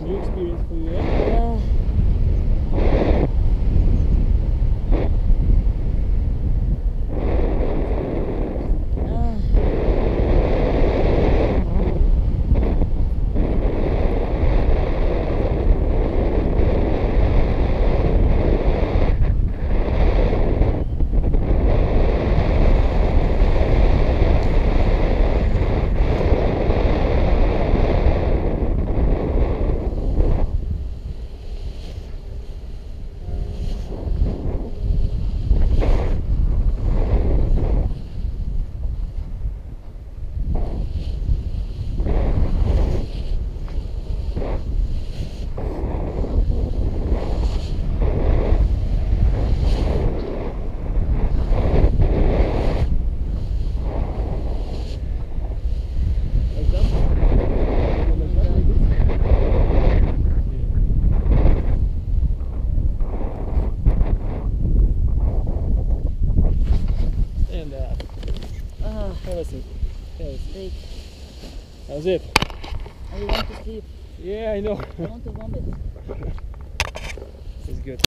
New experience for you, eh? Yeah. And have a seat. Have a seat. Great. How's it? I want to sleep. Yeah, I know. I want to vomit. It's good.